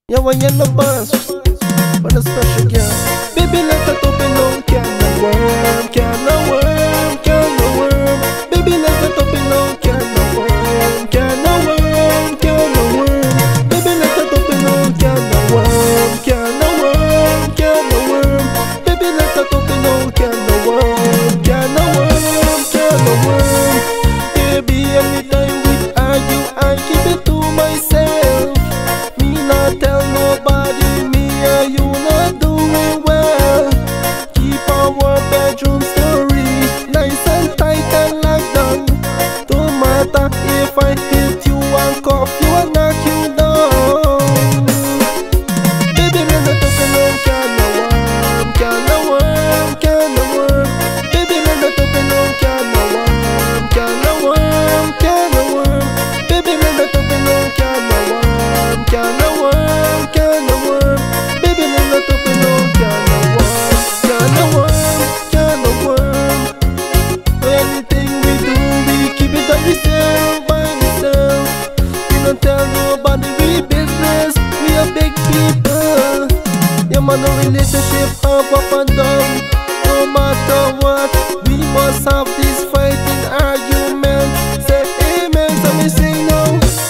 Yeah, when you're the boss, but a special girl. Baby, let it open, no can no worm, can no worm, can no worm. Baby, let it open, no can no worm, can no worm, can no worm. Baby, let it open, no can no worm, can no worm, can no worm. Baby, let it open, no can no worm, can no worm, can no worm. Baby, anytime we argue, I keep it to myself. Not tell nobody, me and you not doing well. Keep our bedroom story nice and tight and locked down. Don't matter if I hit you and cuff you and knock you down. Baby, let it open, no can no worm, can no worm, can no worm. Baby, let it open, no can no worm, can no worm, can no worm. Baby, let it open, no can no worm, can no worm, can no worm. Baby, let it open, no can no worm, can no worm, can no worm. Anything we do, we keep it on ourselves, by ourselves. We don't tell nobody we business, we are big people. Yeah, man, no relationship up and down. No matter what, we must have this fighting argument. Say amen, so me sing now.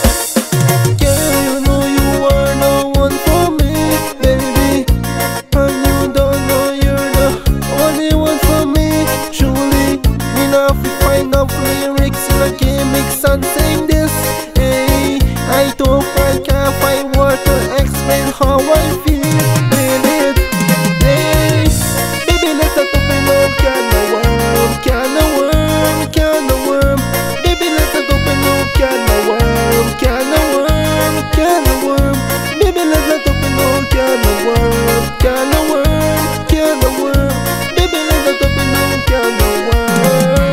Lyrics in a gimmicks and sing this. Hey, I can't find words to explain how I feel in it. Hey, baby, let it open, no can no worm, can no worm, can no worm. Baby, let it open, no can no worm, can no worm, can no worm. Baby, let it open, no can no worm, can no worm, can no worm. Baby, let it open, no can no worm.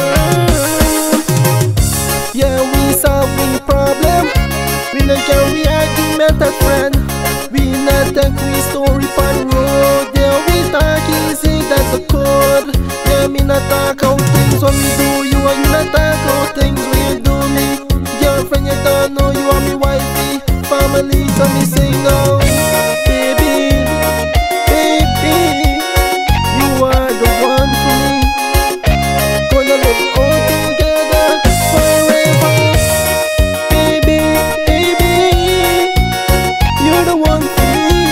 Yeah, we solving problem. We not carry argument a friend. We not take we story pan road. Yeah, we talk easy, that's a code. Yeah, me not talk out things when we do you, and you not talk out things when you do me. Girlfriend, you don't know you are me wifey. Family, so me sing now. Baby, baby, you are the one for me. Gonna live all together forever. Baby, baby, you're the one for me.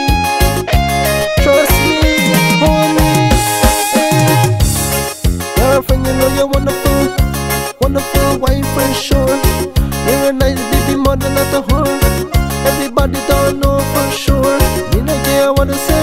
Trust me, hold me. Hey. Girlfriend, you know you're wonderful, wonderful wife for sure. You're a nice baby mother, not a whore. Everybody don't know for sure. You know, yeah, I wanna say